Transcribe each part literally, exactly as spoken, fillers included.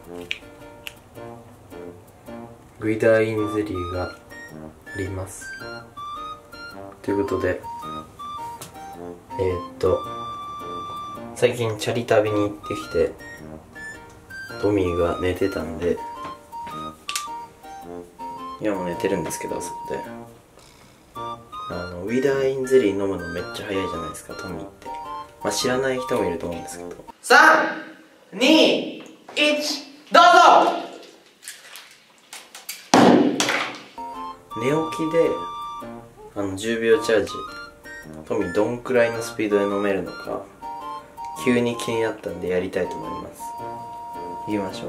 ウィダーインゼリーがあります。ということで、えー、っと最近チャリ旅に行ってきて、トミーが寝てたんで、今も寝てるんですけど、そこであのウィダーインゼリー飲むのめっちゃ早いじゃないですか、トミーって。まあ知らない人もいると思うんですけど。さん、に、いち、どうぞ。寝起きであのじゅうびょうチャージ、トミーどんくらいのスピードで飲めるのか急に気になったんでやりたいと思います。いきましょう。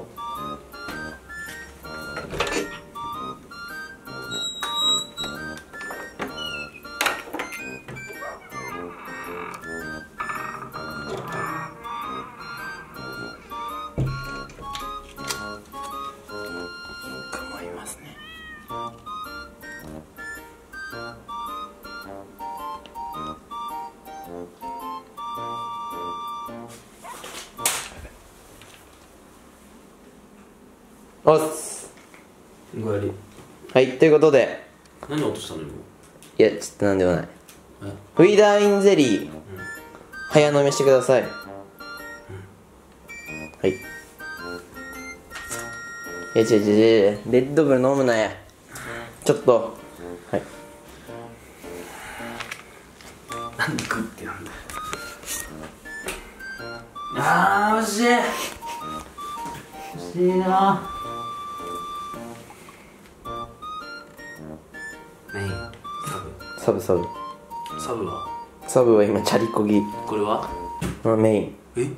構いますね。おっす。 ごやり。 はい、ということで、 何落としたの今？ いや、ちょっとなんでもない。ウィダーインゼリー、うん、早飲みしてください。うん、はい。いや、違う違う違う、レッドブル飲むなや。ちょっと。はい。 なんでグッてなんだよ。あー、惜しい。惜しいな。メイン、 サブサブサブはサブは今チャリこぎ。 これはメイン。 え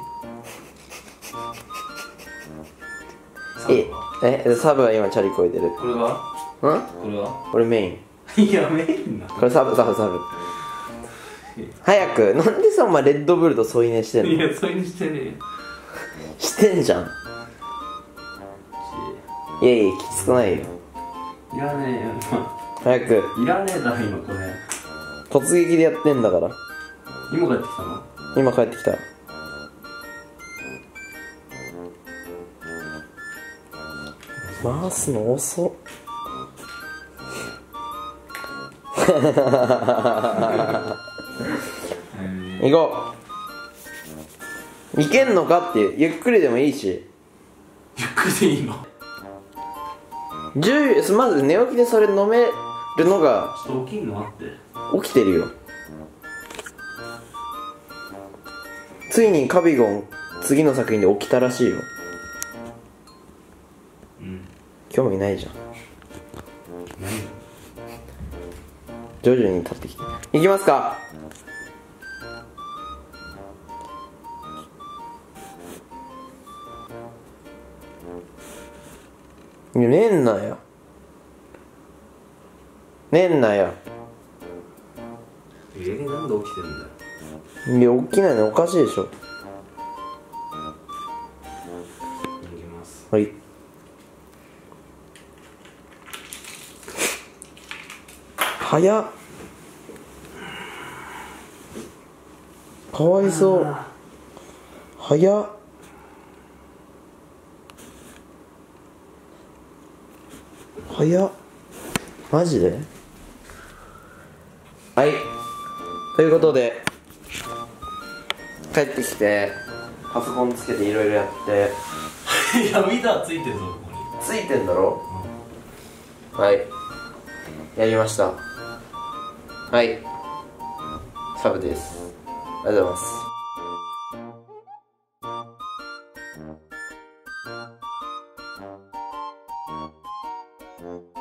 ええサブは今チャリこいでる。 これはうんこれはこれメイン。いや、メインな。 これサブサブサブ。早く。なんでさお前レッドブルと添い寝してんの？ いや、添い寝してねえよ。 してんじゃん。いやいや、きつくないよ。 いらねえよ今。 早く。 いらねえだろ今これ。 突撃でやってんだから。 今帰ってきたの？ 今帰ってきた。回すの遅っ。行こう。いけんのかっていう、ゆっくりでもいいし。 ゆっくりでいいの？ じゅうまず寝起きでそれ飲めるのが。 ちょっと起きんの待って。 起きてるよ。ついにカビゴン次の作品で起きたらしいよ。 うん、 興味ないじゃん。 何？ 徐々に立ってきていきますか。いや、寝んなよ。寝んなよ。 えー、なんで起きてるんだよ。 いや、起きないのおかしいでしょ。 逃げます。 はい。早っ。かわいそう。早っ。早っ。マジで？はい。ということで、帰ってきてパソコンつけていろいろやって。 いや、ウィダーついてるぞここに。 ついてんだろ、うん、はい、やりました。はい、サブです。ありがとうございます。 うん。